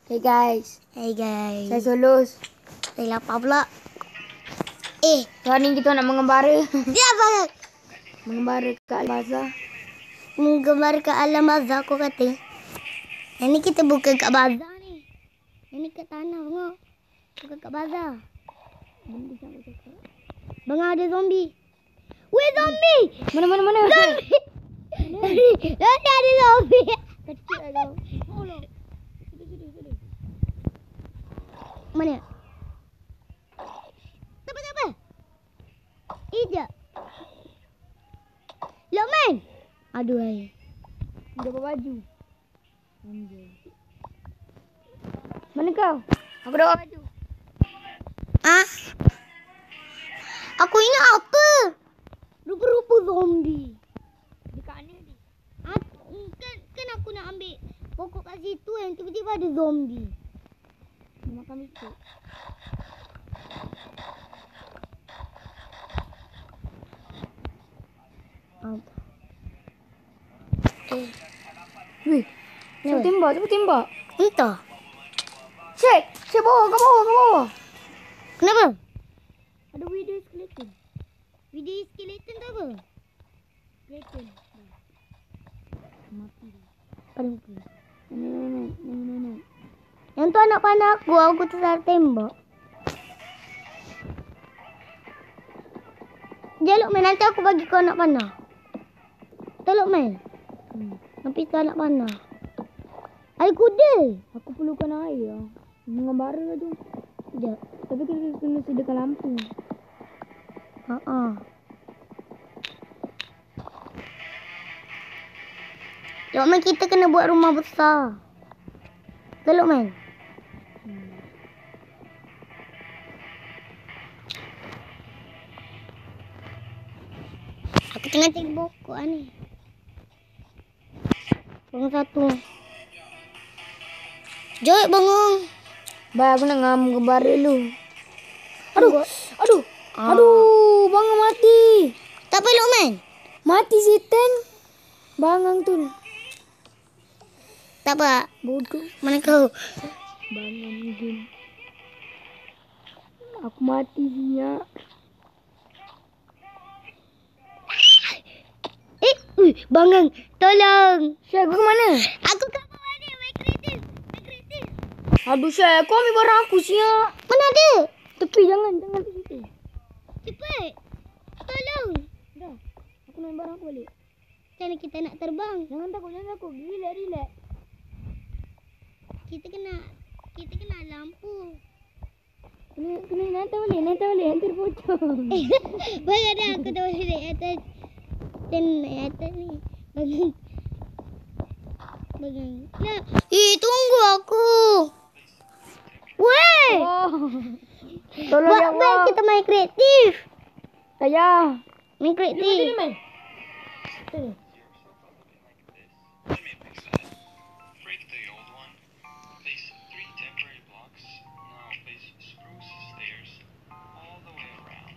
Hey guys. Saya Solus. Saya lapar pula. Hari ni kita nak mengembara. Dia apa? Mengembara ke Al-Bazar. Mengembara ke alam bazar aku kata. Yang ni kita buka kat bazar ni. Yang ni kat tanah tengok. Buka kat bazar. Bang ada zombie. Weh zombie. Mana? Zombie. Zombie ada zombie. Kecil tau. Mana? Siapa? Ija. Lokman. Aduh ai. Dia bawa baju. Anjay. Mana kau? Aku dah bawa baju. Aku ingat apa? Rupa-rupa zombie. Dekat mana ni? Kan aku nak ambil pokok kat situ yang tiba-tiba ada zombie. Dia makan biskut. Weh, siapa tembak? Entah. Cek bawah. Kenapa? Ada video skeleton. Video skeleton tu apa? Skeleton. Mati dia. Pada muka. Nenek. Yang tu anak panah aku tersalah tembak. Jaluk main, nanti aku bagi kau anak panah. Tolok main. Nampi tu anak panah. Air kuda. Aku perlukan air lah. Mengembara tu. Sekejap. Tapi kita kena sediakan lampu. Tolok main, kita kena buat rumah besar. Tolok main. Aku tengah cari pokok ni. Bangun satu. Jom bangun. Baik, aku nak mengembara dulu. Ah. Aduh, bangang mati. Tak apa Lokman. Mati setan. Bangang tu. Tak apa. Bodoh. Mana kau? Bangang mungkin. Aku mati siap. Bangang. Tolong. Syed, kau ke mana? Aku kat bawah ni. Main kreatif. Aduh, Syed, kau ambil barang aku siap. Mana ada? Tepi, jangan ke situ. Cepat. Tolong. Dah, aku nak ambil barang aku balik. Macam mana kita nak terbang? Jangan takut. Relax. Kita kena lampu. Kena nanti balik. Nanti dia pocong. Bagai dah aku dah balik atas. Atas ni. Bagang. Nah. Tunggu aku. Weh. Oh. Tolong ya Baik Allah. kita main kreatif. Ayah. Main kreatif. Main. Break the old one. Place 3 temporary blocks. Now place spruce stairs all the way around.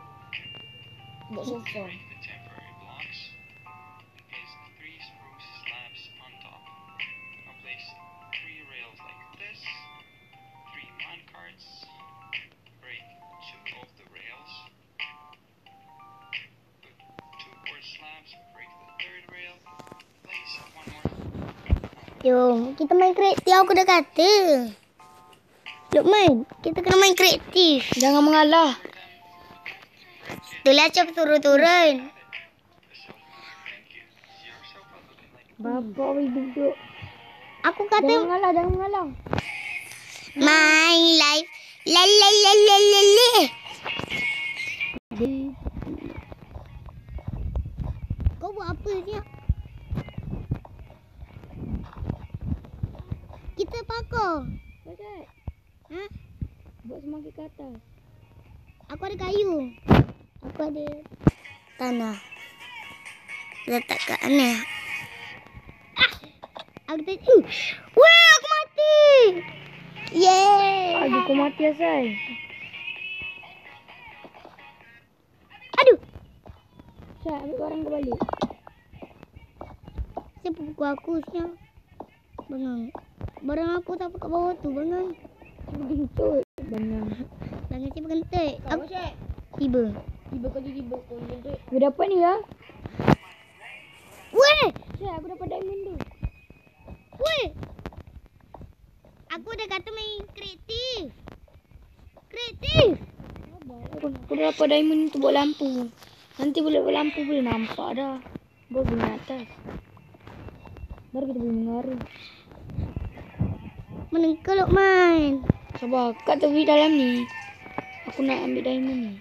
Break the temporary blocks. And place 3 spruce slabs on top. Now place 3 rails like this. 3 mine carts. Break 2 of the rails. Put 2 board slabs. Break the 3rd rail. Place 1 more. Jom, kita main kreatif. Aku dah kata. Lokman, kita kena main kreatif. Jangan mengalah. Itulah macam turun-turun. Bapak duduk. Aku kata Jangan mengalah. my life. La. Kau buat apa ni? Kita pakar. Baik. Ha? Buat semakin ke atas. Aku ada kayu. Aku ada tanah. Letak kat mana? Aku tadi. Weh, aku mati. Yeay. Aduh, kau mati asal. Aduh. Syed, ambil barang kau balik. Siapa pukul aku siap? Bangang. Barang aku tak kat bawah tu, bangang. Begintut. Bangang. Bangang si berkentut. Kau cek. Tiba. Tiba kau je tiba kau bentuk. Aku dapat ni lah. Weh! Cik, aku dapat diamond tu. Weh! Aku dah kata main kreatif. Kreatif! Aku dah dapat diamond tu buat lampu. Nanti boleh buat lampu boleh nampak dah. Baru pergi atas. Baru kita boleh mengaruh. Mana kau Luqman? Sabar, kat tepi dalam ni. Aku nak ambil diamond ni.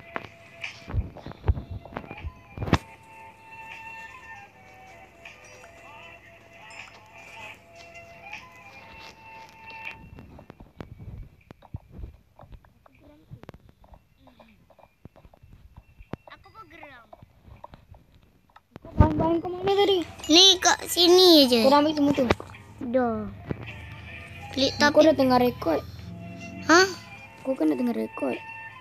Aku pun geram. Bahan-bahan kau mana tadi? Ni kat sini je. Kau dah ambil semua tu. Dah. Klik Kau tapi. dah tengah rekod. Ha? Kau kan dah tengah rekod.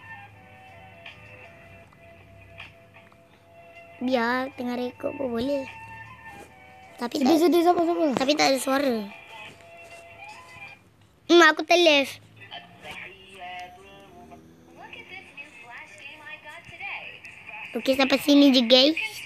Biar tengah rekod pun boleh. Tapi tak, Sedih-sedih siapa-siapa. tapi tak ada suara. Aku terleft. Okey, sampai sini je guys.